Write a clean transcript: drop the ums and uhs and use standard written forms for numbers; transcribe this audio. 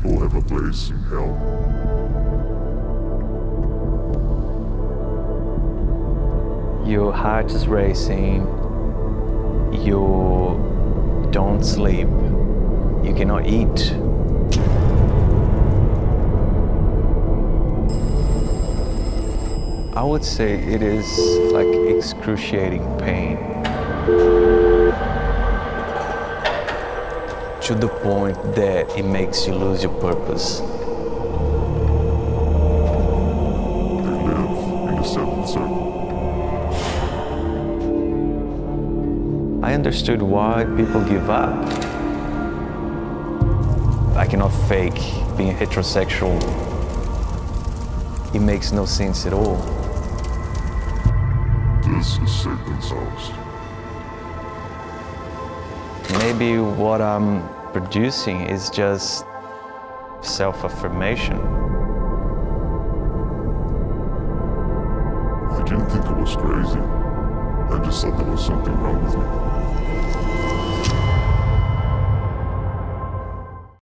people have a place in hell. Your heart is racing, you don't sleep, you cannot eat. I would say it is like excruciating pain. To the point that it makes you lose your purpose. They live in the seventh circle. I understood why people give up. I cannot fake being heterosexual. It makes no sense at all. This is Satan's house. Maybe what I'm producing is just self-affirmation. I didn't think it was crazy. I just thought there was something wrong with me.